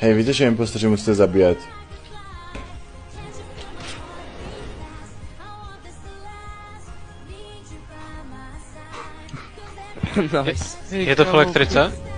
Hej, víte, že impostoři musíte zabíjet. Nice. Je to v elektrice?